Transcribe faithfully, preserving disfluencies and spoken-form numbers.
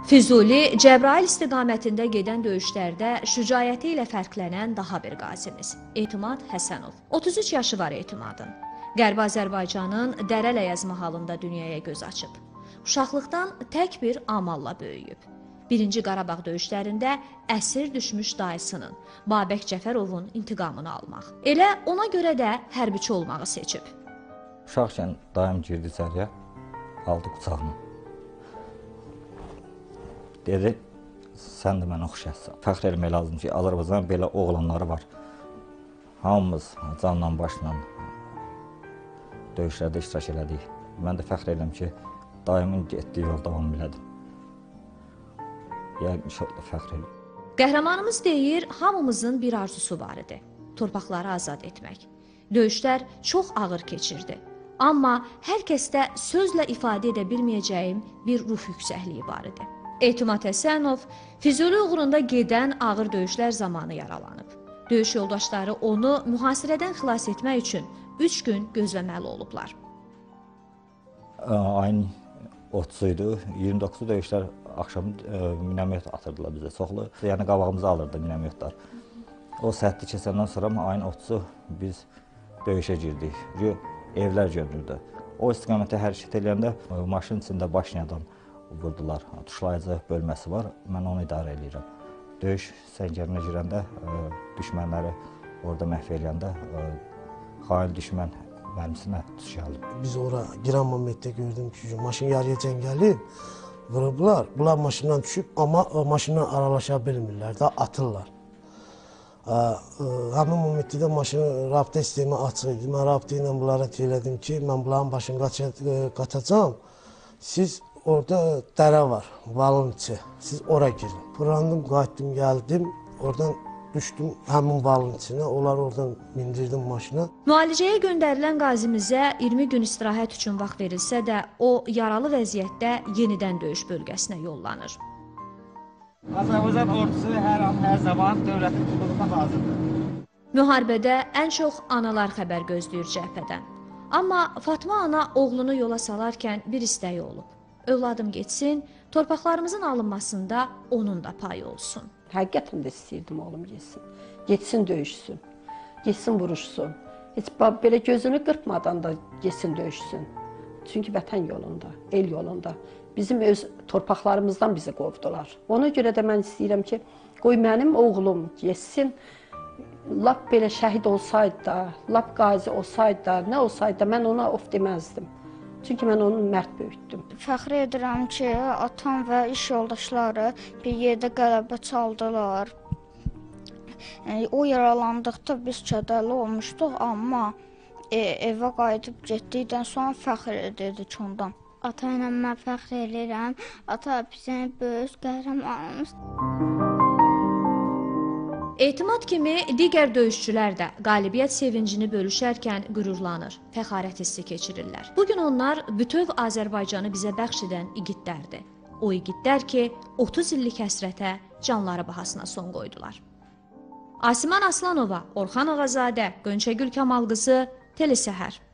Füzuli, Cəbrayıl istiqamətində gedən döyüşlərdə şücaəti ilə fərqlənən daha bir qazimiz, Etimad Həsənov. otuz üç yaşı var Etimadın. Qərbi Azərbaycanın Dərələyəz mahalında dünyaya göz açıb. Uşaqlıqdan tək bir amalla böyüyüb. Birinci Qarabağ döyüşlərində əsir düşmüş dayısının, Babək Cəfərovun intiqamını almaq. Elə ona görə də hərbiçi olmağı seçib. Uşaqkən dayım girdi içəriyə, aldı qucağıma. Dedi, sən də mənə oxşayasın. Fəxr eləmək lazım ki, Azərbaycanın belə oğlanları var. Hamımız canla başla döyüşlərdə iştirak elədik. Mən də fəxr eləm ki, dayımın getdiyi yol davam elədim. Yəni, inşallah fəxr eləm. Qəhrəmanımız deyir, hamımızın bir arzusu var idi. Torpaqları azad etmək. Döyüşlər çox ağır keçirdi. Amma hər kəsdə sözlə ifadə edə bilməyəcəyim bir ruh yüksəkliyi var idi. Etimad Həsənov Füzuli uğrunda gedən ağır döyüşlər zamanı yaralanıb. Döyüş yoldaşları onu mühasirədən xilas etmək üçün üç gün gözləməli olublar. Ayın otuzu idi, iyirmi doqquzu döyüşlər axşam minəmət atırdılar bizə çoxlu. Yəni qabağımıza alırdı minəmətlər. O səhti keçəndən sonra ayın otuzu biz döyüşə girdik. Evlər görünürdü. O istiqamətə hərəkət edəndə maşın içində başlayan vurdular. Tuşlayıcı bölməsi var, mən onu idarə edirəm. Döyüş səngərinə girəndə, düşmənləri orada məhv eləyəndə, xain düşmən mərmisinə tuş gəldi. Biz ora giren momentdə gördüm ki, maşın yarıya cəngəlib, vurublar. Bunlar maşından düşüb, amma maşından aralaşa bilmirlər də, atırlar. Həmin momentdə də maşının rabitə sistemi açıq idi. Mən rabitə ilə bunlara deyirdim ki, mən bunların başını qatacağım. Siz orada dərə var, valın içi. Siz ora girin. Burandım, qayıtdım, gəldim. Oradan düşdüm həmin valın içinə. Onları oradan mindirdim maşına. Müalicəyə göndərilən qazimizə iyirmi gün istirahət üçün vaxt verilsə də, o yaralı vəziyyətdə yenidən döyüş bölgəsinə yollanır. Azərbaycan ordusu hər an, hər zaman dövlətin qulluğuna hazırdır. Müharibədə ən çox analar xəbər gözləyir cəbhədən. Amma Fatma ana oğlunu yola salarkən bir istəyi olub. Övladım getsin, torpaqlarımızın alınmasında onun da payı olsun. Həqiqətən də istəyirdim oğlum getsin. Getsin döyüşsün, getsin vuruşsun. Heç belə gözünü qırpmadan da getsin döyüşsün. Çünki vətən yolunda, el yolunda. Bizim öz torpaqlarımızdan bizi qovdular. Ona görə də mən istəyirəm ki, qoy mənim oğlum getsin. Lap belə şəhid olsaydı da, lap qazi olsaydı da, nə olsaydı da mən ona of deməzdim. Çünki mən onu mərd böyütdüm. Fəxr edirəm ki, atam və iş yoldaşları bir yerdə qələbə çaldılar. O yaralandıqda biz kədərli olmuşduq, amma evə qayıdıb getdikdən sonra fəxr edirdik ondan. Ata ilə mən fəxr edirəm. Ata bizim böyük qəhrəmanımız. Etimad kimi digər döyüşçülər də qalibiyyət sevincini bölüşərkən qürurlanır, fəxarət hissi keçirirlər. Bugün onlar bütöv Azərbaycanı bizə bəxş edən igidlərdir. O igidlər ki, otuz illik həsrətə canları bahasına son qoydular. Asiman Aslanova, Orxan Ağazadə, Gönçəgül Kamal qızı, Telesəhər.